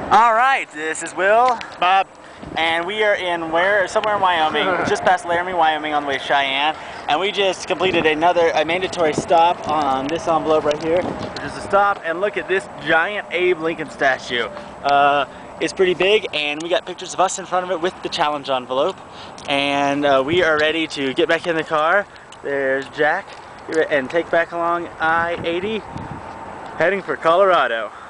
All right, this is Will, Bob, and we are in somewhere in Wyoming, just past Laramie, Wyoming, on the way to Cheyenne, and we just completed a mandatory stop on this envelope right here, which is a stop. And look at this giant Abe Lincoln statue. It's pretty big, and we got pictures of us in front of it with the challenge envelope, and we are ready to get back in the car. There's Jack, and take back along I-80, heading for Colorado.